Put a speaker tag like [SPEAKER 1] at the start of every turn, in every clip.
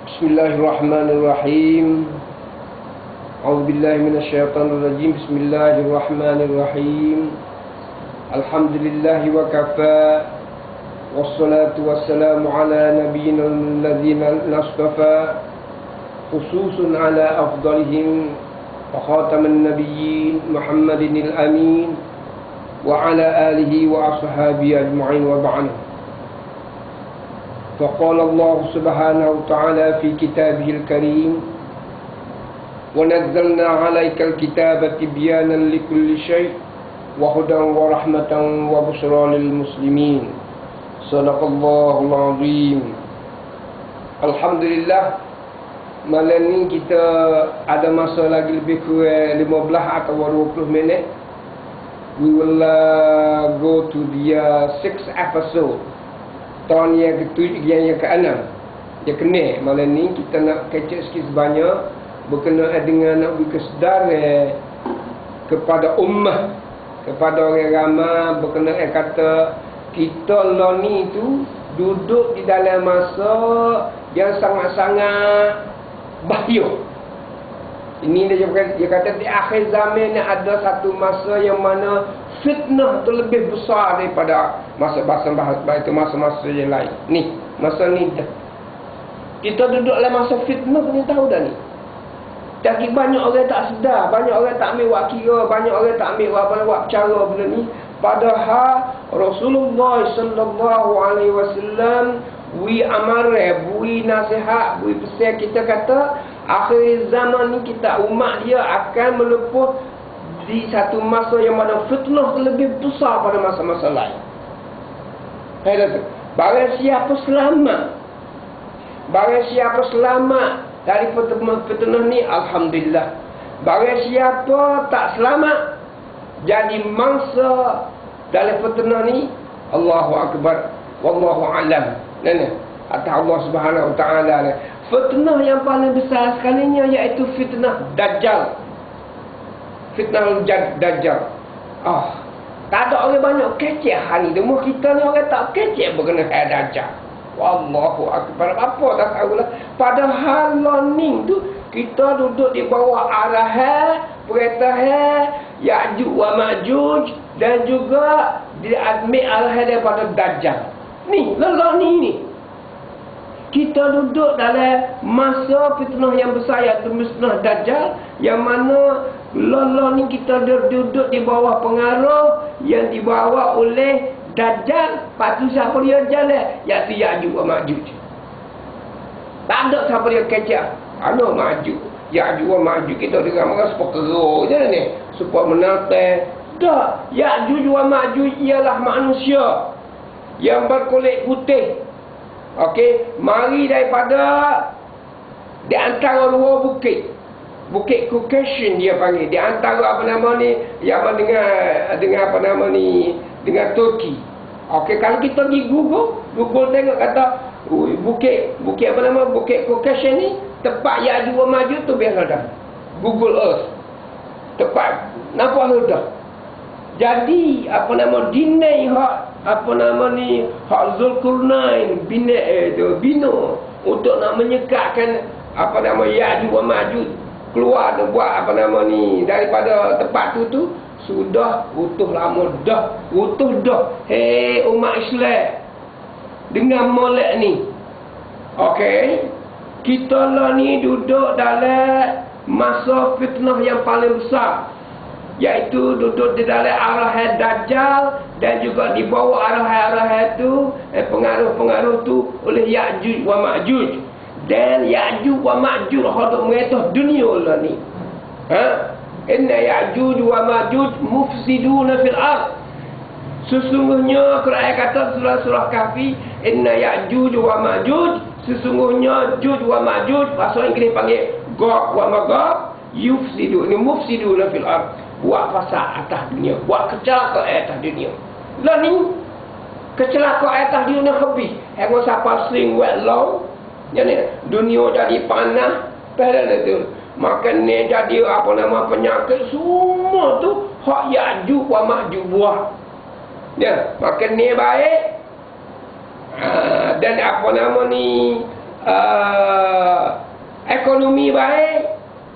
[SPEAKER 1] Bismillahirrahmanirrahim. A'udzubillahi minasyaitonirrajim. Bismillahirrahmanirrahim. Alhamdulillahi wa kafa. Wassalatu wassalamu ala nabiyyina alladzina nastafa. Khususun ala afdalihim wa khataman nabiyyin Muhammadinil amin wa ala alihi wa ashabihi ajma'in wa ba'd. فقال الله سبحانه وتعالى في كتابه الكريم ونزلنا عليك الكتاب تبيانا لكل شيء وهدى ورحمة وبشرى للمسلمين صدق الله العظيم. Alhamdulillah, malam ni kita ada masa lagi lebih kurang 15 atau 20 minit. We will go to the 6th episode, tahun yang ke-7, yang ke-6, yang ke-6. Malam ni kita nak kecek sikit sebanyak berkenaan dengan nak beri kesedaran kepada ummah, kepada orang ramai berkenaan kata kita lah ni tu duduk di dalam masa yang sangat-sangat bahaya. Ini dia kata di akhir zaman ni ada satu masa yang mana fitnah tu lebih besar daripada masa-masa yang lain. Ni, masa ni dah. Kita duduk dalam masa fitnah, punya tahu dah ni. Tapi banyak orang tak sedar, banyak orang tak ambil wak kira, banyak orang tak ambil wak cara benda ni. Padahal Rasulullah sallallahu alaihi wasallam beri amaran, beri nasihat, beri pesan. Kita kata akhir zaman ni kita umat dia akan melepuh di satu masa yang mana fitnah lebih besar pada masa-masa lain. Barang siapa selamat dari fitnah ni, alhamdulillah. Barang siapa tak selamat jadi mangsa dalam fitnah ni, Allahu akbar, wallahu alam. Atas Allah Subhanahu wa taala. Fitnah yang paling besar sekalinya iaitu fitnah Dajjal. Fitnah Dajjal. Tak ada orang banyak kecek hari ni. Demo kita ni orang tak kecek berkenaan Dajjal. Wallahu akbar. Apa tak tahulah. Padahal learning tu kita duduk di bawah arahan perintah Ya'juj wa Ma'juj dan juga diambil arahan daripada Dajjal. Ni, learning ni. Kita duduk dalam masa fitnah yang besar, iaitu fitnah Dajjal, yang mana lolo ni kita duduk di bawah pengaruh yang dibawa oleh Dajjal. Patu siapa dia jalan, iaitu Ya'juj wa Ma'juj. Tak ada siapa dia kecek. Ada Ma'juj, Ya'juj wa Ma'juj, kita dengar mereka supaya keruk je ni, supaya menatang. Tak, Ya'juj wa Ma'juj ialah manusia yang berkulit putih. Okey, mari daripada di antara dua bukit. Bukit Caucasian dia panggil. Di antara apa nama ni, yang dengan apa nama ni, dengan Turki. Okey, kalau kita pergi Google tengok kata bukit apa nama, Bukit Caucasian ni tempat Ya'juj wa Ma'juj tu biasa dah. Google Earth. Tempat nampak dah. Jadi apa nama dinai hak Zulkarnain bina untuk nak menyekatkan apa nama Ya'juj wa Ma'juj keluar dan buat apa nama ni daripada tempat tu sudah utuh lama dah. Hei umat Islam, dengan molek ni. Okey, kita lah ni duduk dalam masa fitnah yang paling besar, iaitu duduk di dalam arahan Dajjal dan juga di bawah arahan tu pengaruh-pengaruh tu oleh Ya'juj wa Ma'juj. Dan Ya'juj wa Ma'juj hendak mengetah dunia lah ni. Inna Ya'juj wa Ma'juj mufsiduna fil ard. Sesungguhnya Quran kata surah Kahfi, inna Ya'juj wa Ma'juj, sesungguhnya Juj wa Ma'juj, bahasa Inggeris panggil Gog wa Magog, yufsidu, ini mufsiduna fil ard, buat fasad atas dunia, buat kecelakaan atas dunia. Lah ni kecelakaan atas dunia habis. Hang siapa sing wet long, jadi dunia jadi panas, padahal itu. Maka ni jadi apa nama penyakit semua tu hak Ya'juj wa Ma'juj buah. Ya, maka ni baik. Dan apa nama ni ekonomi baik,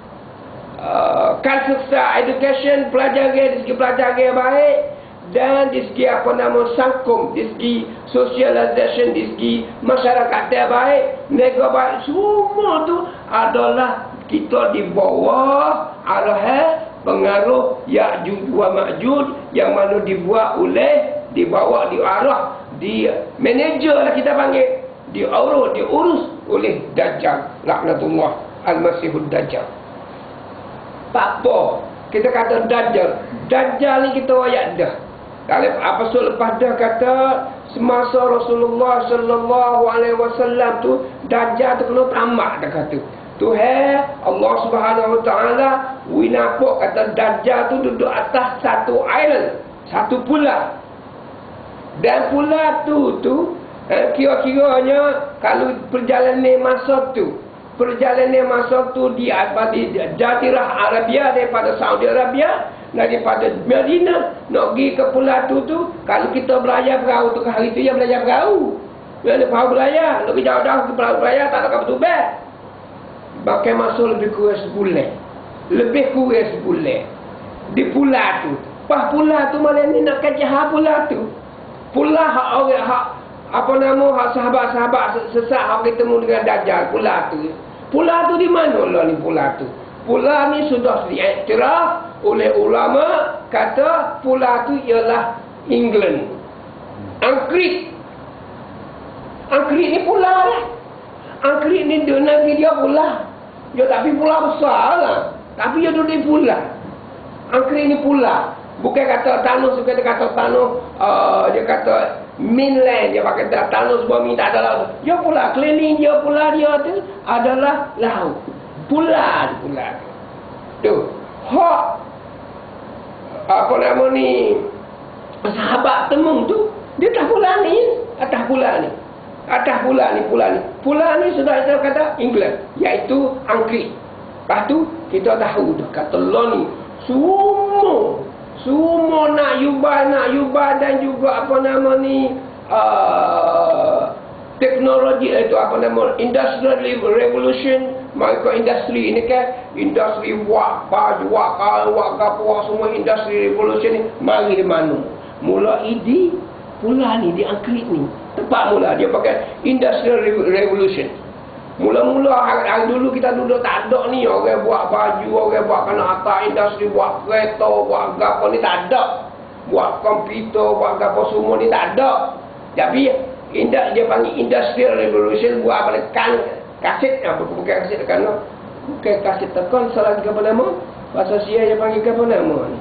[SPEAKER 1] culture, education, pelajaran dari segi pelajaran baik, dan di segi apa nama sangkum, di segi socialization, di segi masyarakat yang baik, negara baik, semua tu adalah kita di bawah arahan pengaruh Ya'juj wa Ma'juj yang mana dibuat oleh, dibawa, diarah, di manager lah kita panggil, diurus oleh Dajjal laknatullah al-Masihud Dajjal. Tak apa kita kata Dajjal ni kita ayat dah. Kalau apa lepas dah kata semasa Rasulullah sallallahu alaihi wasallam tu Dajjal tu kena tamat dah kata. Tuhan Allah Subhanahu wa taala winapok kata Dajjal tu duduk atas satu island, satu pulau. Dan pulau tu kira-kiranya kalau perjalanan masa tu di Jazirah Arabia, daripada Saudi Arabia, daripada Madinah nak pergi ke pulau tu kalau kita belayar perahu tu ke hari tu ya belayar perahu. Bila perahu belayar, lebih jauh-jauh ke perahu belayar tak ada kapal tubek. Pakai masa lebih kurang sebulan. Di pulau tu. Pas pulau tu malam ni nak kaji pulau tu. Pulau hak orang hak apa nama hak sahabat-sahabat sesat hak ketemu dengan Dajjal pulau tu. Pulau tu di mana lah ni pulau tu? Pulau ni sudah diiktiraf oleh ulama kata pulau tu ialah England. Angkrit ni pulau lah. Angkrit ni negeri dia pulau. Dia tapi pulau besar lah. Tapi dia duduk di pulau. Angkrit ni pulau. Bukan kata Thanos, dia kata Thanos, dia kata mainland, dia pakai Thanos bumi tak ada laut. Dia pula keliling dia pula dia tu adalah laut. Pulau. Tu. Hak apa nama ni? Sahabat temung tu dia tak pulau ni, atas pulau ni. Pulau ni sudah saya kata England, iaitu Angkrit. Lepas tu kita tahu dah kata Allah ni semua nak yubah dan juga apa nama ni teknologi itu apa nama industrial revolution, maka industri ini kan industri wak semua industri revolution ni mari di mana mula di pula ni di Angkrit ni tempat mula dia pakai industrial revolution. Mula-mula hari dulu kita duduk tak ada ni orang buat baju, orang buat kena atas industri, buat kereta, buat apa ni tak ada. Buat komputer, buat apa semua ni tak ada. Tapi dia panggil industrial revolution, buat apa kaset, bukan kaset tekan. Bukan kaset tekan, salah apa nama? Bahasa Sia dia panggil apa nama ni?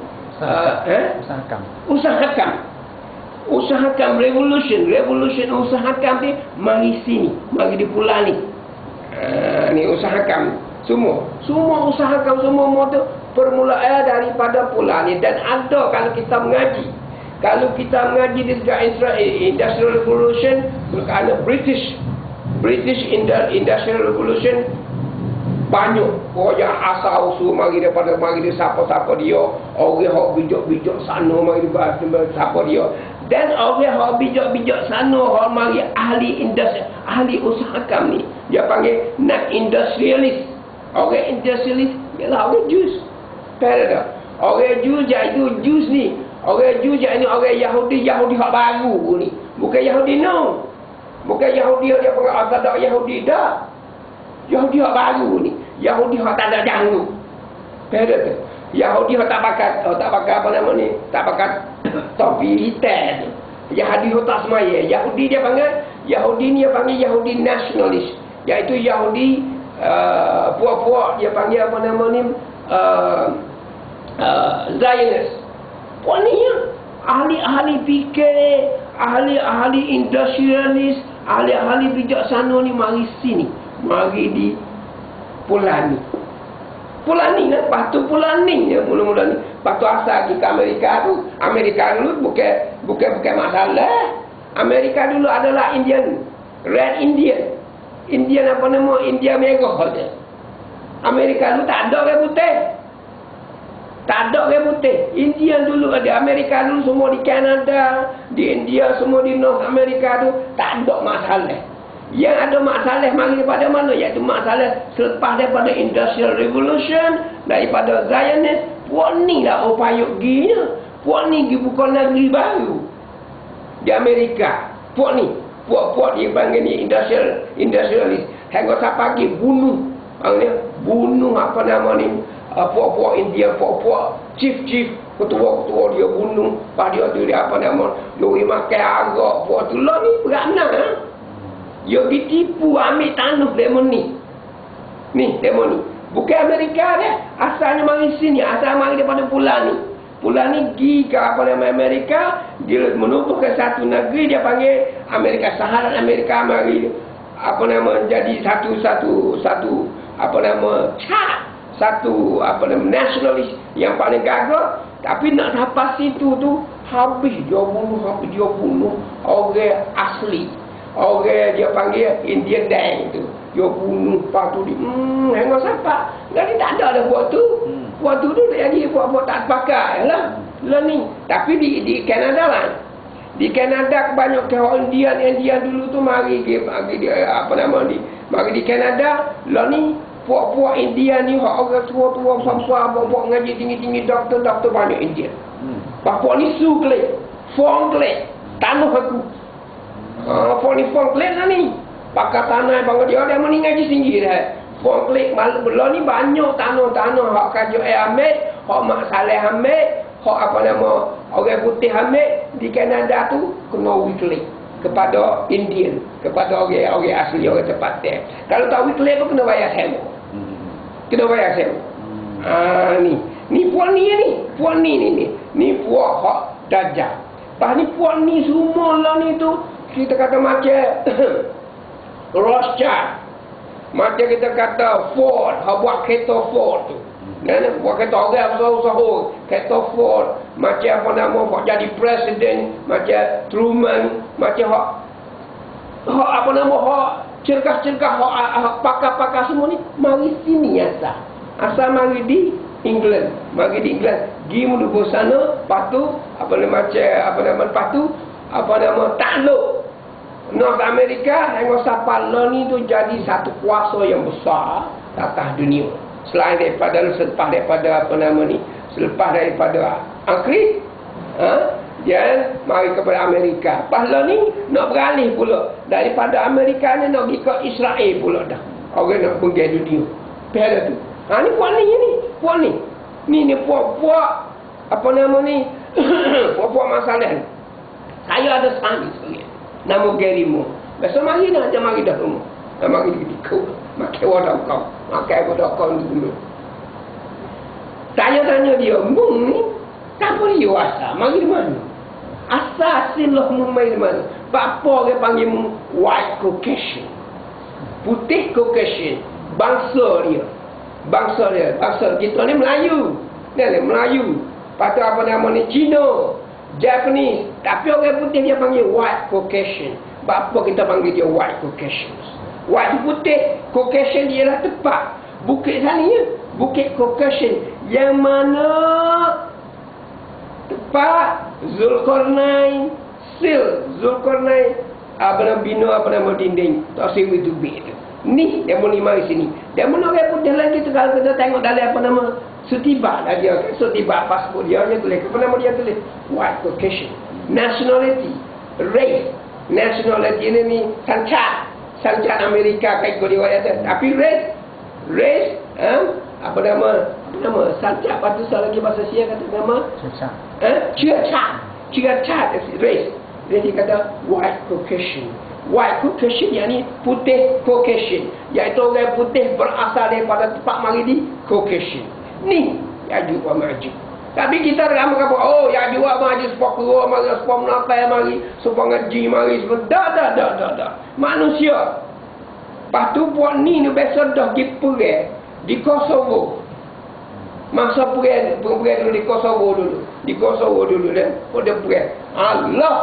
[SPEAKER 1] Usahakan revolution usahakan ni mari sini, mari di pulau ni. Ni usahakan semua usahakan semua model permulaan daripada pulau ni. Dan ada kalau kita mengaji di segala industrial revolution kerana British industrial revolution banyak orang asal usul mari dia siapa-siapa dia orang hak bijak sana mari dia siapa dia. Dan orang hak bijak sana hak mari ahli industri, ahli usahakan ni dia panggil nak industrialist. Orang industrialist ialah orang Jews. Pada orang Jews iaitu Jews ni. Orang Jews iaitu orang Yahudi hak baru ni. Bukan Yahudi no. Bukan Yahudi dia panggil Orthodox Yahudi dah. Yahudi hak baru ni. Yahudi hak tak ada janggut. Pada tu. Yahudi hak tak pakai apa nama ni? Tak pakai topi hitam. Yahudi hak tak semaya. Yahudi dia panggil Yahudi nasionalis. Iaitu Yahudi puak-puak dia panggil apa nama ni? Zionist. Puak ni ya. Ahli-ahli fikir, ahli industrialis, ahli bijaksana ni mari sini. Mari di pulau ni. Pulau ni kan? Lepas tu pulau ni je mula-mula ni. Lepas tu asal pergi ke Amerika tu. Amerika dulu bukan masalah. Amerika dulu adalah Indian. Red Indian. Indian apa nama? India merah saja. Amerika dulu tak ada orang putih. Tak ada orang putih. Indian dulu ada. Amerika dulu semua di Kanada, di India, semua di North Amerika tu tak ada masalah. Yang ada masalah mari daripada mana? Iaitu masalah selepas daripada Industrial Revolution, daripada Zionist. Puak ni lah orang payuk ginya. Puak ni pergi buka negeri baru di Amerika. Puak ni, puak dia panggil ni industrialist. Hingga pagi bunuh. Bunuh apa nama ni? Puak-puak India, puak-puak chief ketua-ketua dia bunuh. Lepas dia apa nama? Lori makan arak. Puak tu lah ni beranak. Dia ditipu ambil tanah demo ni. Ni demo ni. Bukan Amerika dia. Asalnya mari sini. Asal mari daripada Pulau ni. Pulau ni pergi ke apa nama Amerika. Dia menutup ke satu negeri. Dia panggil Amerika. Saharan Amerika mari. Apa nama. Jadi satu apa nama. Satu apa nama. Nasionalis yang paling gagah. Tapi nak sampai situ tu. Habis dia bunuh. Orang asli. Orang dia panggil Indian Dang tu. Dia bunuh. Lepas tu dia. Hingga sampai. Jadi tak ada buat tu. Buat tu jadi buat tak pakai lah. Ni. Tapi di Kanada lah. Di Kanada kebanyakan orang Indian dulu tu mari apa nama ni. Mari di Kanada. Lah ni. Puak-puak Indian ni. Orang tua-tua. Puak-puak ngaji tinggi-tinggi. Doktor banyak Indian. Puak ni su klik. Fong klik. Tanah aku. Fong klik lah ni. Pakai tanah bangga dia mau ngaji tinggi dah. Fong klik malu belah ni banyak tanah hak kajo ambil, hak mak saleh ambil, hak apa nama orang putih ambil di Kanada tu kena wiklik kepada Indian, kepada orang asli orang tempatan. Kalau tak wiklik pun kena bayar sewa. Kena bayar sewa. Ni puak ni. Ni puak hak dajjal. Pas ni puak ni semua lah ni tu kita kata macam Rothschild. Macam kita kata Ford, buat kereta Ford tu. Buat kereta orang besar-besar. Kereta Ford. Macam apa nama, buat jadi presiden. Macam Truman. Macam apa nama, cerkah-cerkah, pakar-pakar semua ni. Mari sini asal. Asal mari di England. Mari di England. Pergi menuju sana. Lepas tu, takluk North America. Hingga sampai ni tu jadi satu kuasa yang besar atas dunia. Selepas daripada apa nama ni, selepas daripada Angkris, dia mari kepada Amerika. Lepas ni nak beralih pula daripada Amerika ni nak pergi ke Israel pula dah. Orang nak pergi dunia. Pada tu. Ni puak ni. Ni puak apa nama ni? Puak masalah ni. Saya ada sekali. Nama Gary Moore. Besok mari dah rumah. Dah mari di kau. Makan wadah kau. Dulu. Tanya dia, Mung ni, tak boleh you asal? Mari di mana? Asal silah mumai di mana? Bapa dia panggil white Caucasian. Putih Caucasian. Bangsa dia. Kita ni Melayu. Melayu. Lepas tu apa nama ni? Cina. Japanese. Tapi orang putih dia panggil white Caucasian. Bapa kita panggil dia white Caucasians. White putih. Caucasian dia lah tepat. Bukit sana ya. Bukit Caucasian. Yang mana tepat Zulkarnain. Zulkarnain. Bina dinding. Tak sewa tu bit tu. Ni dia mula mari sini. Dia mula orang putih lagi tu kalau kita tengok dalam apa nama Sutiba lah dia. Sutiba pasport dia tulis. Apa nama dia tulis? White Caucasian. Nationality. Race. Nationality ni sancat Amerika kayak kau diwayat. Tapi race apa nama sancat patu lagi bahasa Sia kata nama Ciacat race. Dia kata white Caucasian. White Caucasian yakni putih Caucasian, iaitu orang putih berasal daripada tempat mari di Caucasian. Ni Yajuj wa Majuj. Tapi kita ramai kata, Yajuj wa Majuj sepok keluar mari, sepok menapai mari, sepok ngaji mari, sepok dah. Manusia. Lepas tu puak ni biasa dah pergi perang di Kosovo. Masa perang dulu di Kosovo dulu dah. Dia perang. Allah.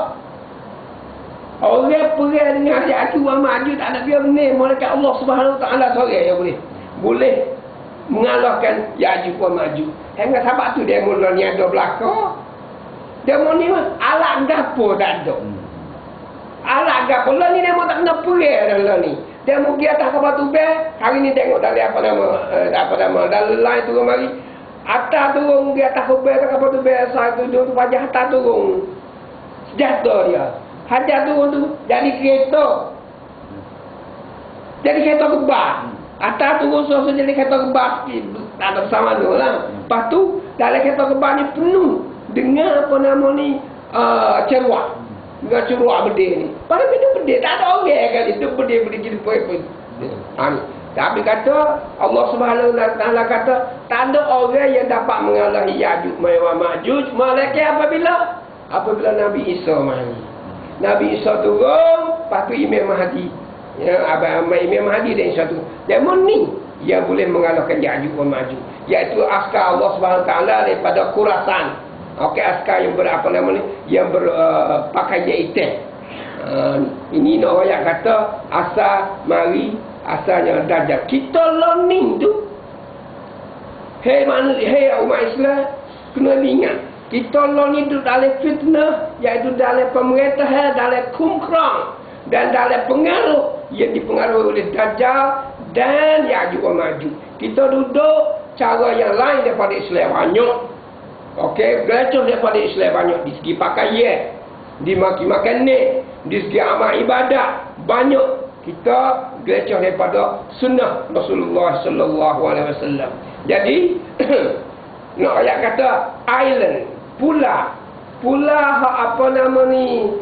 [SPEAKER 1] Orang perang dengan Yajuj wa Majuj tak ada dia benar. Malaikat Allah Subhanahu Wa Taala seorang yang boleh mengalahkan Yajuj wa Majuj. Hingga sebab tu dia mula ni ada belakang. Dia mula ni alat gapo tak ada. Alah gapo lah ni demo tak kena perih dah ni. Dia mau pergi atas kapal tu hari ni tengok dari apa nama dalam line turun mari. Atas turun pergi atas kapal tu saya tu tu pajak atas turun. Jatuh dia. Hajar turun tu jadi kereta. Jadi kereta kebas. Atas turun so jadi kereta kebas tak ada bersama tu lah. Lepas tu dalam kereta kebas ni penuh dengan apa nama ni ceruak. Dengan ceruak bedil ni. Pada benda bedil tak ada orang kali itu bedil jadi poin-poin. Tapi kata Allah Subhanahu Wa Taala kata tak ada orang yang dapat mengalahi Ya'juj wa Ma'juj malaikat apabila Nabi Isa mari. Nabi Isa turun, lepas tu Imam Mahdi. Ya, Imam Mahdi dan Isa tu. Dia ni yang boleh mengalahkan Ya'juj wa Ma'juj, iaitu askar Allah Subhanahu Wa Taala daripada Khurasan. Okey, askar yang berapa nama ni, yang berpakaian hitam. Ini nak orang kata asal mari asalnya Dajjal. Kita learning tu. Hei umat Islam kena ingat. Kita learning tu dalam fitnah, iaitu dalam pemerintahan, dalam kumkrang dan dalam pengaruh yang dipengaruhi oleh Dajjal dan Ya'juj wa Ma'juj. Kita duduk cara yang lain daripada Islam banyak. Okey, belajar daripada Islam banyak di segi pakaian, di makan ni, di segi amal ibadat banyak. Kita belajar daripada sunnah Rasulullah sallallahu alaihi wasallam. Jadi nak ayat kata island, pula apa nama ni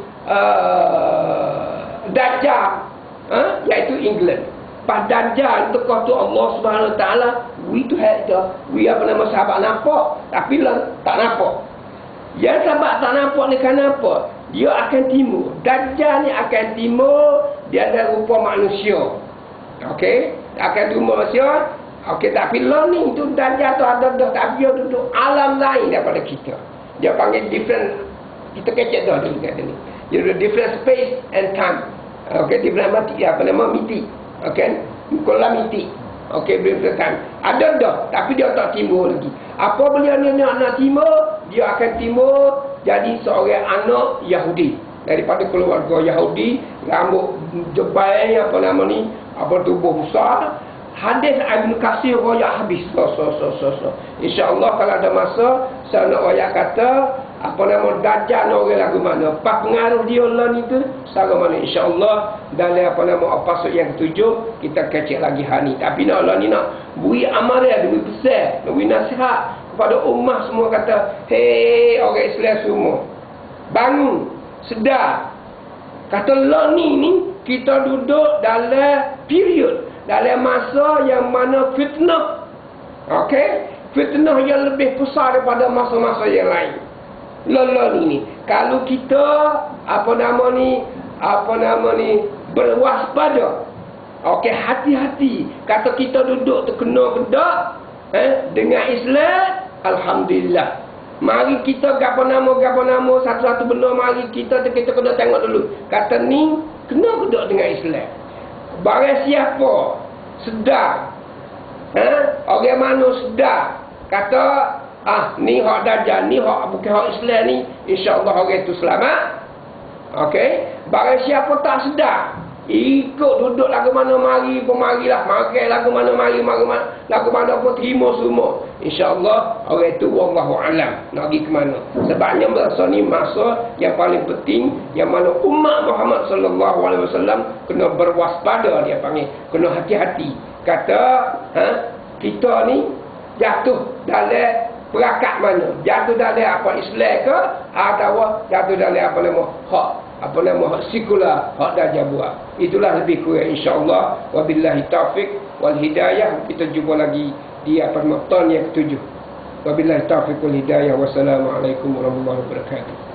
[SPEAKER 1] Dajjal, iaitu England. Pas Dajjal tu kata Allah Subhanahu Wa Taala, we apa nama sahabat nampak, tapi lah tak nampak. Yang sahabat tak nampak ni kenapa? Dia akan timur. Dajjal ni akan timur, dia ada rupa manusia. Okey, akan timur manusia. Okey, tapi lah ni tu Dajjal tu ada tapi dia duduk alam lain daripada kita. Dia panggil different, kita kecek dah dulu kata ni. Dia duduk different space and time. Okey, different mati apa nama miti. Okey, kolam miti. Okey, different time. Ada dah, tapi dia tak timbul lagi. Apa beliau ni nak timur, dia akan timur jadi seorang anak Yahudi. Daripada keluarga Yahudi, rambut jebal apa nama ni, apa tubuh besar. Hadis Ibn Katsir royak habis. InsyaAllah kalau ada masa saya nak royak kata apa nama Dajjal orang lagu mana, pas pengaruh dia lah ni tu secara mana, insyaAllah dalam apa nama episod yang ketujuh kita kecek lagi hari ni. Tapi nak Allah ni nak beri amaran, beri pesan, beri nasihat kepada ummah semua, kata hei orang Islam semua bangun, sedar, kata lah ni kita duduk dalam period, dalam masa yang mana fitnah. Okey, fitnah yang lebih besar daripada masa-masa yang lain. Lala ni kalau kita apa nama ni berwaspada, okey, hati-hati, kata kita duduk terkena kedak dengan Islam, alhamdulillah. Mari kita gapo nama satu-satu benda, mari kita kena tengok dulu, kata ni kena kedak dengan Islam. Barang siapa sedar, orang mana sedar kata ni hak Dajjal, ni hak bukan hak Islam ni, insya-Allah orang itu selamat. Okey, barang siapa tak sedar, ikut duduk lagu mana mari pemarilah, makan lagu mana mari lagu mana pun terima semua, insya-Allah orang itu wallahu alam nak pergi ke mana. Sebabnya masa ni masa yang paling penting, yang mana umat Muhammad sallallahu alaihi wasallam kena berwaspada, dia panggil kena hati-hati. Kata kita ni jatuh dalam perakat mana, jatuh dalam apa Islam ke, atau jatuh dalam apa nama hak sekular, hak Dajjal buat. Itulah lebih kurang, insya-Allah. Wabillahi taufik wal hidayah. Kita jumpa lagi di apa tahun yang ketujuh. Wabillahi taufik wal hidayah. Wassalamualaikum warahmatullahi wabarakatuh.